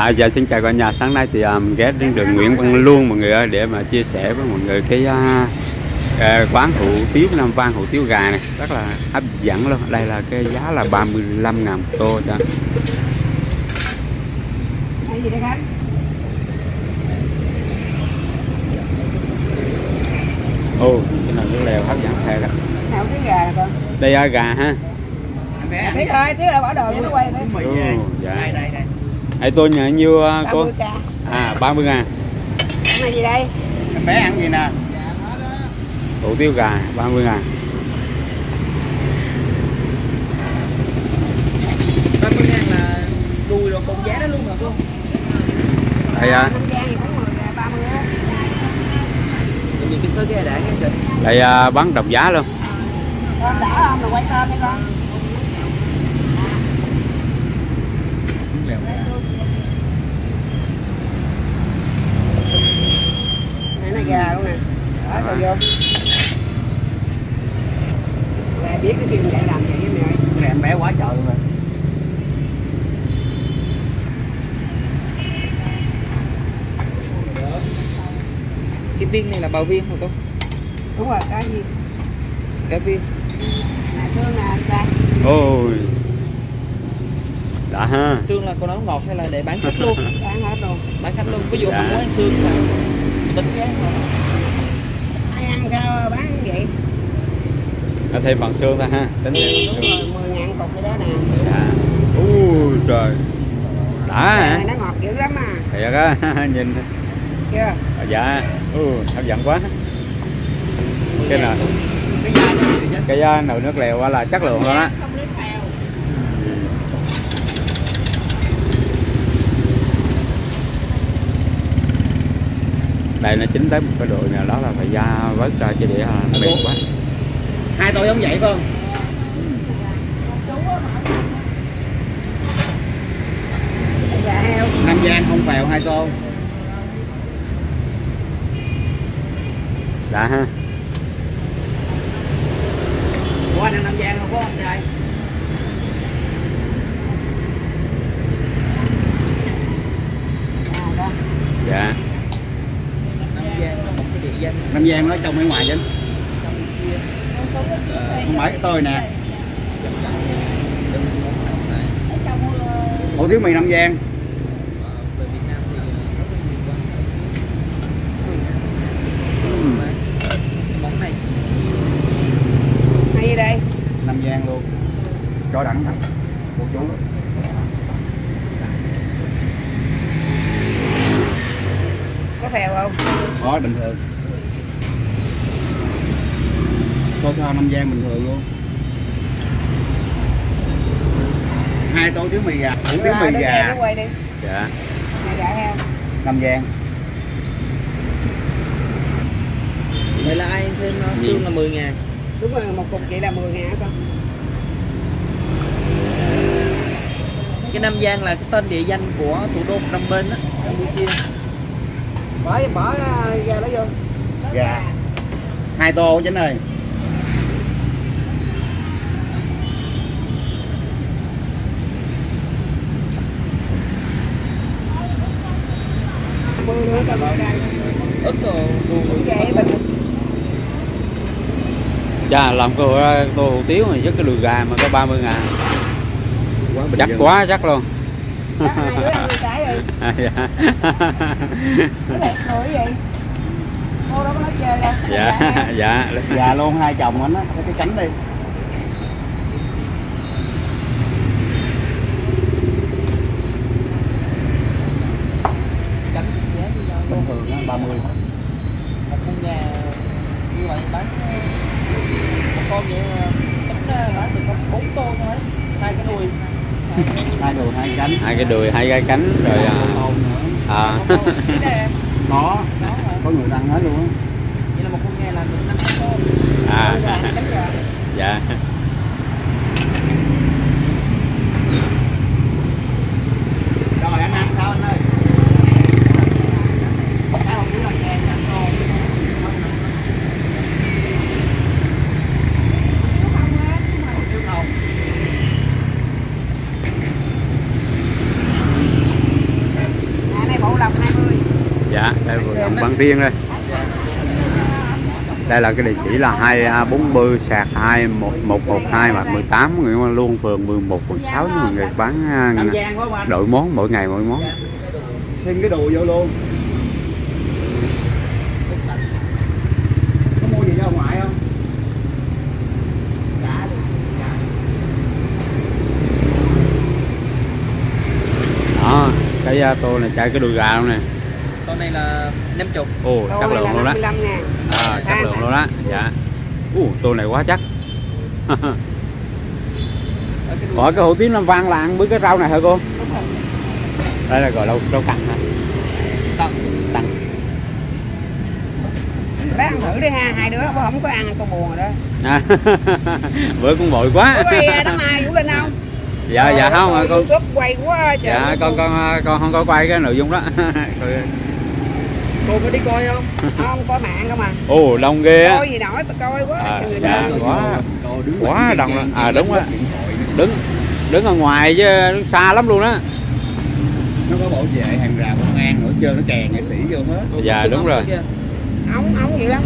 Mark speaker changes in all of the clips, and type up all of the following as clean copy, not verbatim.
Speaker 1: Dạ xin chào cả nhà. Sáng nay thì mình ghé đến đường Nguyễn Văn Luông mọi người ơi, để mà chia sẻ với mọi người cái quán hủ tiếu Nam Vang, hủ tiếu gà này rất là hấp dẫn luôn. Đây là cái giá là 35.000 một tô cho.
Speaker 2: Cái gì đây Khánh?
Speaker 1: Ồ, cái này nước lèo hấp dẫn hay đó.
Speaker 2: Nào cái gà nè con.
Speaker 1: Đây gà ha.
Speaker 2: Tí thôi, tí là bỏ đồ cho nó quay đấy.
Speaker 1: Dạ.
Speaker 2: Đây.
Speaker 1: Hãy tôi nhận nhiêu cô?
Speaker 2: 30.000.
Speaker 1: 30.000.
Speaker 2: Ăn là gì đây?
Speaker 3: Em bé ăn gì nè?
Speaker 1: Hủ tiếu gà 30.000.
Speaker 3: 30.000 là đùi rồi con giá đó luôn hả cô?
Speaker 1: Đây
Speaker 2: Nam Giang thì cũng 30 á.
Speaker 3: Nhìn cái sớ gà đã nghe kìa.
Speaker 1: Đây bán đồng giá luôn.
Speaker 2: Con đỏ không? Rồi quay con đi con. Này là gà luôn nè. Đó, cho vô. Gà biết cái kêu chạy làm vậy với mẹ ơi.
Speaker 3: Này em bé quá trời luôn rồi. Cái viên này là bào viên hả cô?
Speaker 2: Đúng rồi, cái gì?
Speaker 3: Cái viên.
Speaker 2: Nè xương nè, đây.
Speaker 1: Ôi. Đã ha.
Speaker 3: Xương là cô nấu ngọt hay là để bán khách luôn?
Speaker 2: Bán hết luôn.
Speaker 3: Bán khách luôn. Ví dụ
Speaker 1: Dạ.
Speaker 3: không muốn ăn xương là tính giá mà.
Speaker 2: Ai ăn sao bán vậy?
Speaker 1: Có thêm bằng xương ta ha. Tính
Speaker 2: Đúng rồi, 10.000 cục cái đó nè.
Speaker 1: dạ. Ui trời. Đã hả?
Speaker 2: Nó ngọt dữ lắm à.
Speaker 1: Thiệt á, nhìn.
Speaker 2: Chưa?
Speaker 1: Dạ. Hấp dẫn quá. Cái nào?
Speaker 3: Cái da này thì
Speaker 1: Cái nồi nước lèo là chất lượng luôn á.
Speaker 2: Không nước phèo.
Speaker 1: Đây nó chín tới một cái độ nào đó là phải da vớt ra chứ để nó bền quá.
Speaker 3: hai tô giống vậy phải không?
Speaker 2: Gà heo.
Speaker 3: Nam Giang không phèo 2 tô.
Speaker 1: Đã ha.
Speaker 3: Ủa anh ăn Nam Giang không có anh trai?
Speaker 1: Dạ.
Speaker 3: Nam Giang là một cái địa danh. Nam Giang nói trong hay ngoài chứ? Không phải cái tôi nè. Hủ tiếu mì Nam Giang. Món này
Speaker 2: Hay gì đây?
Speaker 3: Nam Giang luôn. Cho đẳng hả? Cô chú.
Speaker 2: Có phèo không?
Speaker 3: Có bình thường. Tô sao Nam Giang bình thường luôn. 2 tô tiếu mì gà, hủ tiếu mì gà.
Speaker 2: Nó quay đi.
Speaker 1: Dạ.
Speaker 2: Nè gà heo.
Speaker 3: Nam Giang. Vậy là ai thêm xương là 10.000.
Speaker 2: Đúng rồi, một cục vậy là 10.000 hả con?
Speaker 3: Cái Nam Giang là cái tên địa danh của thủ đô Phnom Penh á, Campuchia.
Speaker 2: Bỏ gà đó vô.
Speaker 3: Gà 2 tô Chánh ơi. Ức đồ
Speaker 2: Vậy mình
Speaker 1: Dạ làm tô hủ tiếu này với cái đùi gà mà có 30.000. Chắc quá chắc luôn.
Speaker 2: hai đứa ăn cái rồi.
Speaker 1: Dạ.
Speaker 2: Nó đẹp rồi vậy. Cô đâu có nói chơi đâu.
Speaker 1: Dạ. Dạ.
Speaker 3: gà luôn, 2 chồng anh á, cái cánh đi. Cánh giá bình thường á 30. Một con gà như vậy bán một con vậy tính bán được có 4 tô thôi. 2 cái đùi. 2 đùi 2 cánh.
Speaker 1: 2 cái đùi 2 cái cánh rồi
Speaker 3: Có người ăn hết luôn á. Vậy là một con gà làm được 5 tô.
Speaker 1: Dạ.
Speaker 3: Rồi anh ăn sao anh ơi? Cái hủ tiếu là gà ăn tô. Hủ tiếu không?
Speaker 1: ăn riêng đây. Đây là cái địa chỉ là 240 sạc 2112 và 18 Nguyễn Văn Luân, phường 11 quận 6 nha mọi người, bán đổi món mỗi ngày mỗi món.
Speaker 3: Thêm cái đồ vô luôn. Có mua gì cho ngoại không?
Speaker 1: Đó, cái tô này chạy cái đùi gà luôn nè.
Speaker 3: Con này là 50.
Speaker 1: Ồ, chất lượng luôn đó.
Speaker 2: 55.000.
Speaker 1: Chất lượng luôn đó. Dạ. Tô này quá chắc. Hỏi cái hủ tiếu Nam Vang là ăn với cái rau này hả cô? Đây là gọi rau cằn hả? Tặng.
Speaker 2: Bác ăn thử đi ha, hai đứa bố không có ăn con buồn rồi đó.
Speaker 1: Bữa cũng vội quá.
Speaker 2: Có quay tấm ai Vũ Linh không?
Speaker 1: Dạ không ạ con.
Speaker 2: Quay quá trời.
Speaker 1: Dạ con không có quay cái nội dung đó.
Speaker 3: Cô có đi coi không?
Speaker 2: Không có mạng không à.
Speaker 1: Ồ, đông ghê á.
Speaker 2: Coi gì nổi coi quá.
Speaker 1: Dạ, quá đông đó. Đúng á. Đứng ở ngoài chứ đứng xa lắm luôn đó.
Speaker 3: Nó có bảo vệ hàng rào công an nữa, chơi nó kè nghệ sĩ vô hết.
Speaker 1: Dạ đúng rồi.
Speaker 2: Ống dữ lắm.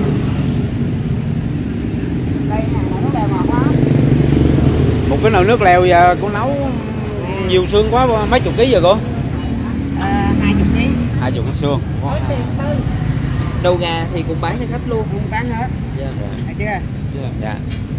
Speaker 2: Đây nè, nó đều ngọt lắm.
Speaker 1: Một cái nồi nước lèo giờ cô nấu nhiều xương quá, mấy chục ký giờ cô?
Speaker 2: 20 kg.
Speaker 1: 20 kg xương.
Speaker 3: Đầu gà thì cũng bán cho khách luôn.
Speaker 2: Cũng bán hết.
Speaker 3: Dạ.
Speaker 2: Thấy chưa?
Speaker 1: Dạ.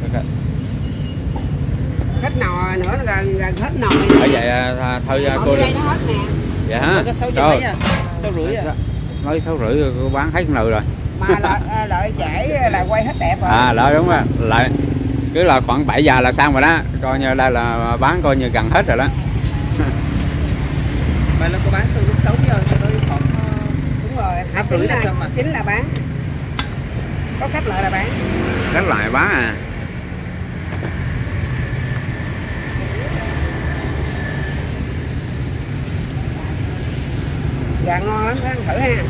Speaker 2: Hết nồi nữa là gần hết nồi.
Speaker 1: Bởi vậy thôi cô.
Speaker 2: Đây nó hết nè.
Speaker 1: Dạ hả?
Speaker 3: Có 6 mấy à? 6 rưỡi à?
Speaker 1: Nói 6 rưỡi cô bán hết nồi rồi.
Speaker 2: Mà lợi chảy là quay hết đẹp rồi.
Speaker 1: Đó đúng rồi. Lại cứ là khoảng 7 giờ là xong rồi đó. Coi như đây là bán coi như gần hết rồi đó.
Speaker 3: Mà nó có bán từ lúc 6 giờ cho tới khoảng
Speaker 2: đúng rồi,
Speaker 3: 2 là xong mà.
Speaker 2: 9 là bán. Có khách lại là bán.
Speaker 1: Khách lại bán à.
Speaker 2: Gà ngon lắm, ăn thử ha.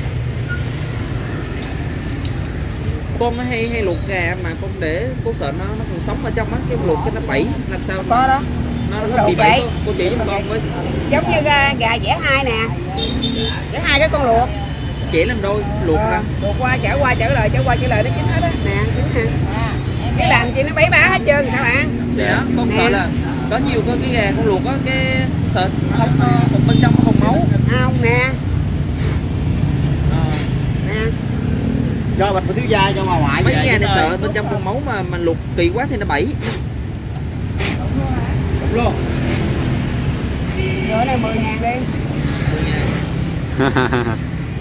Speaker 3: Con nó hay luộc gà mà con để cô sợ nó còn sống ở trong á, cái luộc cho nó bẫy làm sao
Speaker 2: Có đó.
Speaker 3: Nó bị bẫy. Cô chỉ giúp con với.
Speaker 2: Giống như gà dẻ hai nè. Dẻ hai cái con luộc.
Speaker 3: Chỉ làm đôi luộc ra.
Speaker 2: Luộc qua trở lại nó chín hết á. Nè, chín ha. Cái làm gì nó bẫy bả hết trơn các bạn.
Speaker 3: Thì đó, con sợ là có nhiều cái gà con luộc á, cái sợ không còn bên trong không máu.
Speaker 2: Không nè. Nè.
Speaker 3: Cho bạch thiếu gia cho ngoại. Mấy cái gà này sợ bên trong con máu mà luộc kỳ quá thì nó bẫy. Đúng luôn.
Speaker 2: Rồi này 10.000 đi.
Speaker 3: 10.000.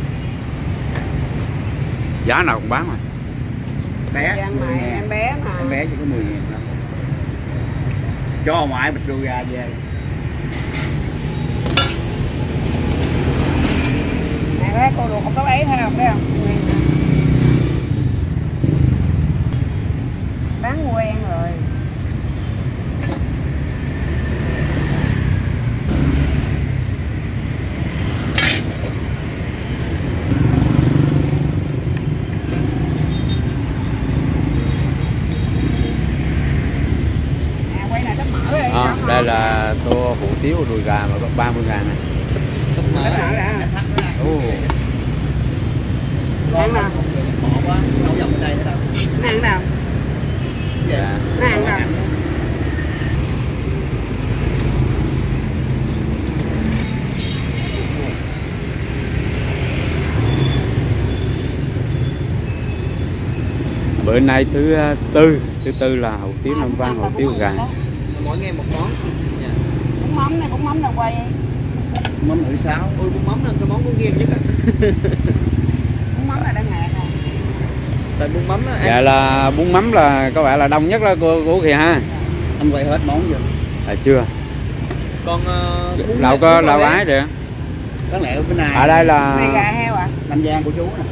Speaker 1: Giá nào cũng bán mà.
Speaker 3: Bé.
Speaker 2: Em bé mà.
Speaker 3: Em bé chỉ có 10.000 thôi. Cho ngoại bịch đùi gà về.
Speaker 2: Nè bé cô luộc không có ấy thấy không? Thấy không? Bán quen rồi.
Speaker 1: Đây là tô hủ tiếu đùi gà mà có 30.000 này.
Speaker 2: Ăn nào?
Speaker 3: Bỏ quá, đâu dòng ở đây nữa đâu.
Speaker 2: Ăn nào?
Speaker 3: Dạ.
Speaker 2: Ăn nào?
Speaker 1: Bữa nay thứ tư là hủ tiếu Nam Vang, hủ tiếu gà.
Speaker 3: Mỗi ngày một món. Dạ.
Speaker 2: Bún mắm nào quay.
Speaker 3: Mắm nữ 6. Ôi bún mắm là cái món của nghiêng nhất á.
Speaker 2: Bún mắm là đã ngạt rồi.
Speaker 3: Tại bún mắm đó.
Speaker 1: Dạ là bún mắm là có vẻ là đông nhất đó cô kìa ha.
Speaker 3: Anh quay hết món chưa?
Speaker 1: Chưa.
Speaker 3: Còn
Speaker 1: lẩu có lẩu ái được.
Speaker 3: Có lẽ bên này.
Speaker 1: Ở đây là
Speaker 2: này gà heo à?
Speaker 3: Nam Giang của chú nè.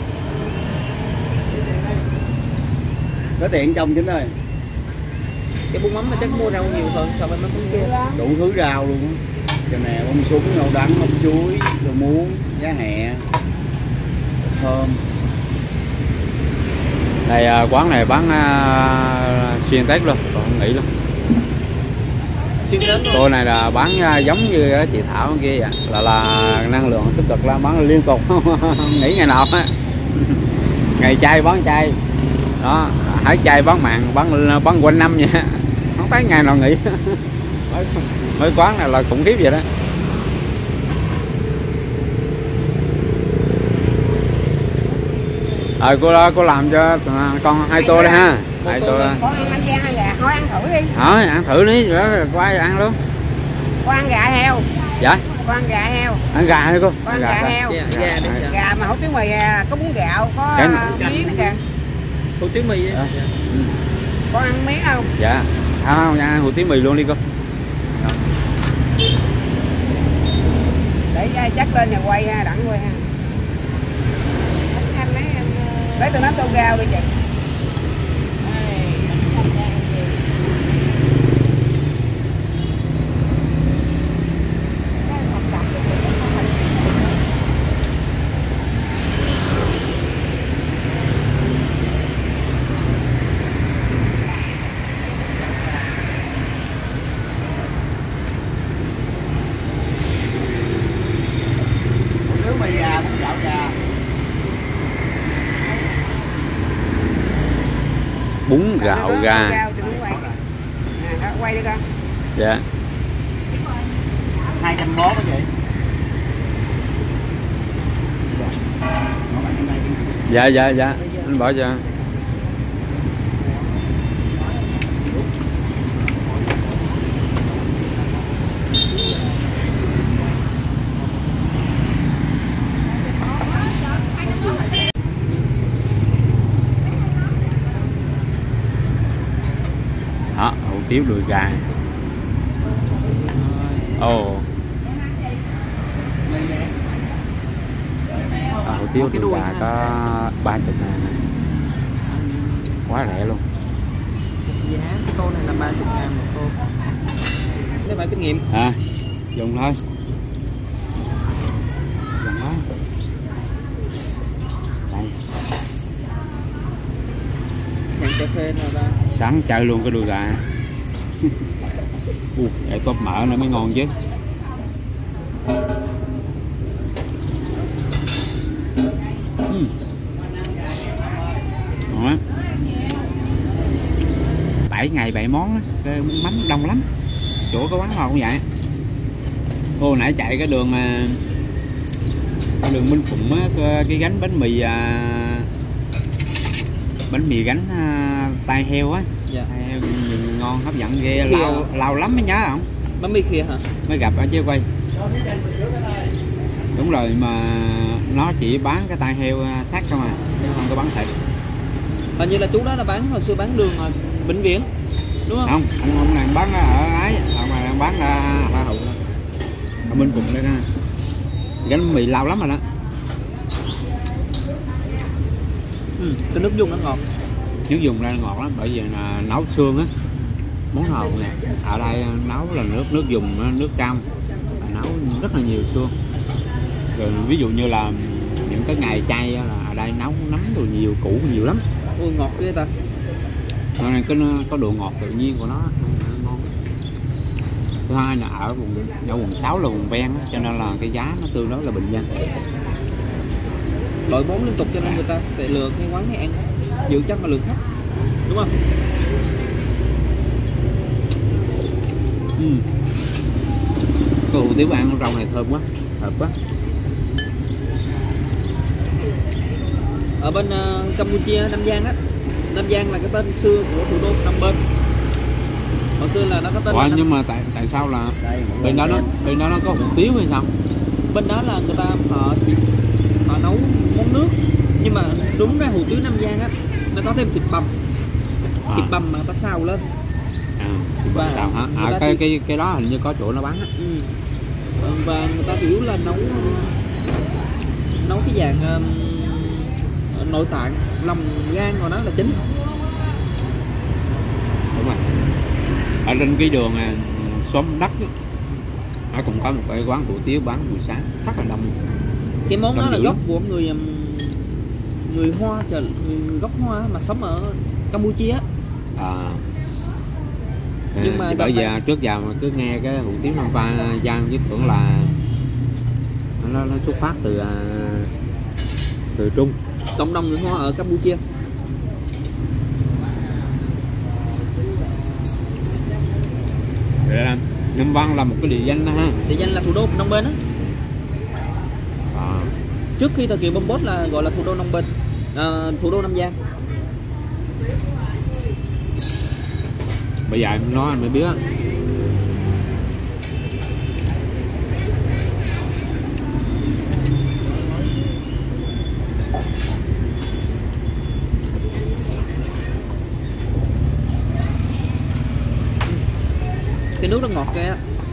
Speaker 3: Có tiện trong chính ơi. Cái bún mắm mà chắc mua rau nhiều hơn so với mắm kia. Đủ thứ rau luôn. Cho nè, bông súng, ngầu đắng, bông chuối, đồ muống, giá hẹ, thơm.
Speaker 1: Đây quán này bán xuyên Tết luôn, còn không nghỉ luôn.
Speaker 3: Xuyên đến luôn.
Speaker 1: Cô này là bán giống như chị Thảo kia vậy, là năng lượng tích cực, là bán liên tục không nghỉ ngày nào á. Ngày chay bán chay đó, hãy chay bán mặn, bán quanh năm nha, không thấy ngày nào nghỉ. Mới quán này là khủng khiếp vậy đó. Cô làm cho con 2 tô đây ha. 2 tô.
Speaker 2: Con ăn gan hay gà, thôi ăn thử đi.
Speaker 1: Thôi ăn thử đi, rồi qua ăn luôn.
Speaker 2: Con ăn gà heo.
Speaker 1: Dạ.
Speaker 2: Con ăn gà heo.
Speaker 1: Ăn gà hay cô?
Speaker 2: Con ăn gà heo. Gà mà hủ tiếu mì, có bún gạo, có miếng nữa kìa.
Speaker 3: Hủ tiếu mì.
Speaker 2: Con ăn miếng không?
Speaker 1: Dạ. Không, ăn hủ tiếu mì luôn đi cô.
Speaker 2: Để chắc lên nhà quay ha, đặng quay ha. Anh lấy em lấy tôi nắm tô rau đi chị.
Speaker 1: Bún gạo gà.
Speaker 2: Quay đi con.
Speaker 1: Dạ.
Speaker 3: 201 hả chị?
Speaker 1: Dạ, anh bỏ cho. Đó, hủ tiếu đùi gà. Ồ. Hủ tiếu đùi gà có 30.000. Quá rẻ luôn.
Speaker 3: Giá cái tô này là 30.000 một tô. Nếu bạn kinh nghiệm.
Speaker 1: Dùng thôi. Dùng thôi. Đây.
Speaker 3: Nhận cà phê nào ta?
Speaker 1: Sáng chơi luôn cái đùi gà. Để tóp mỡ nữa mới ngon chứ. Ngon á. 7 ngày 7 món á, cái mắm đông lắm. Chỗ có quán nào cũng vậy. Nãy chạy cái đường Minh Phụng á, cái gánh bánh mì gánh tai heo á.
Speaker 3: Dạ.
Speaker 1: Tai heo ngon hấp dẫn ghê, lâu lắm mới nhớ không?
Speaker 3: Bánh mì khìa hả?
Speaker 1: Mới gặp ở chứ quay. Đúng rồi, mà nó chỉ bán cái tai heo xác không à, chứ không có bán thịt.
Speaker 3: Hình như là chú đó là bán hồi xưa bán đường bệnh viện, đúng không?
Speaker 1: Không, ông này bán ở ấy, ông này bán Hoa Hậu đó. Ở Minh Phụng đây ha. Gánh mì lâu lắm rồi đó.
Speaker 3: Cái nước dùng nó ngọt.
Speaker 1: Nước dùng đây ngọt lắm, bởi vì là nấu xương á. Món hàu nè, ở đây nấu là nước dùng, nước trong, nấu rất là nhiều xương. Rồi ví dụ như là những cái ngày chay là ở đây nấu nấm đồ nhiều, củ nhiều lắm.
Speaker 3: Ôi ngọt ghê ta.
Speaker 1: Nó này có độ ngọt tự nhiên của nó ngon. Thứ hai là ở quận 6 là vùng ven á, cho nên là cái giá nó tương đối là bình dân.
Speaker 3: Loại món liên tục cho nên người ta sẽ lựa cái quán này ăn, giữ chắc là lượng khách, đúng không?
Speaker 1: Cái hủ tiếu ăn rau này thơm quá, hợp quá.
Speaker 3: Ở bên Campuchia, Nam Giang á, Nam Giang là cái tên xưa của thủ đô Phnom Penh. Hồi xưa là nó có tên.
Speaker 1: Ủa, nhưng mà tại sao là bên đó nó có hủ tiếu hay sao?
Speaker 3: Bên đó là người ta họ nấu món nước, nhưng mà đúng ra hủ tiếu Nam Giang á nó có thêm thịt bằm, thịt bằm mà người ta xào lên.
Speaker 1: Thịt bằm xào hả? Cái đó hình như có chỗ nó bán á.
Speaker 3: Và người ta biểu là nấu cái dạng nội tạng, lòng gan rồi đó là chính.
Speaker 1: Đúng rồi. Ở trên cái đường xóm đất ấy, nó cũng có một cái quán hủ tiếu bán buổi sáng rất là đông.
Speaker 3: Cái món đó là gốc của người Hoa, người gốc Hoa mà sống ở Campuchia. Nhưng mà
Speaker 1: bởi giờ trước giờ mà cứ nghe cái hủ tiếu Nam Pha Giang với tưởng là nó xuất phát từ Trung,
Speaker 3: cộng đồng người Hoa ở Campuchia.
Speaker 1: Nam Văn là một cái địa danh đó ha.
Speaker 3: Địa danh là thủ đô Phnom Penh á. Trước khi thời kỳ Pol Pot là gọi là thủ đô Phnom Penh, thủ đô Nam Giang.
Speaker 1: Bây giờ em nói anh mới biết.
Speaker 3: Cái nước nó ngọt kìa,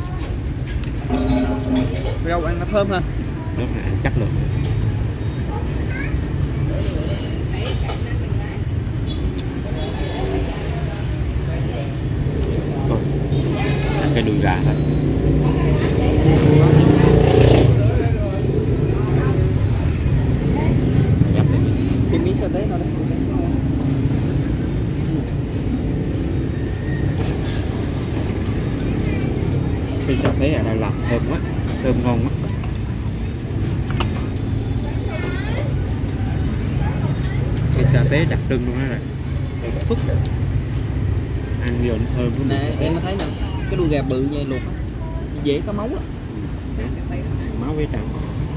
Speaker 3: rau ăn nó thơm ha.
Speaker 1: Nước này ăn chắc luôn. Thôi, ăn cái đùi gà thôi.
Speaker 3: Cái miếng sa tế nào đây?
Speaker 1: Cái sa tế ở đây làm thơm quá, thơm ngon quá. Cái sa tế đặc trưng luôn đó rồi. Phức. Ăn vô nó thơm quá.
Speaker 3: Nè em thấy nè, cái đùi gà bự như luộc dễ có máu á.
Speaker 1: Máu với trắng.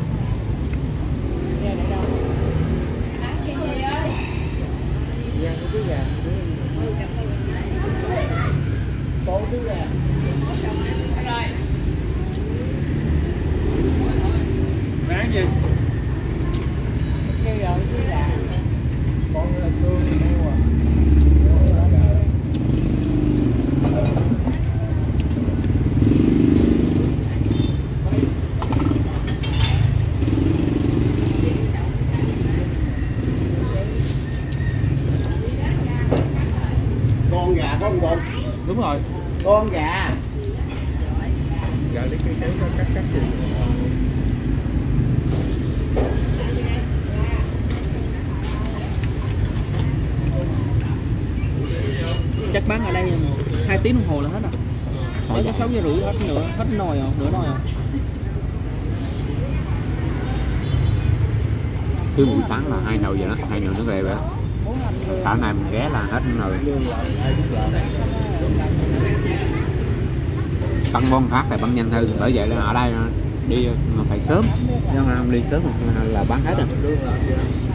Speaker 3: Bán gì?
Speaker 2: Con gà có không con?
Speaker 3: Đúng rồi.
Speaker 2: Con gà.
Speaker 1: Gà lấy cái cắt gì.
Speaker 3: Chắc bán ở đây 2 tiếng đồng hồ là hết rồi. Mới có 6 giờ rưỡi hết nồi rồi, nửa nồi rồi.
Speaker 1: Cứ buổi sáng là 2 nồi vậy đó, 2 nồi nước lèo vậy đó. Cả ngày mình ghé là hết nồi. Băng bon phát là băng nhanh hơn, bởi vậy là ở đây đi mà phải sớm, nhưng mà đi sớm là bán hết rồi.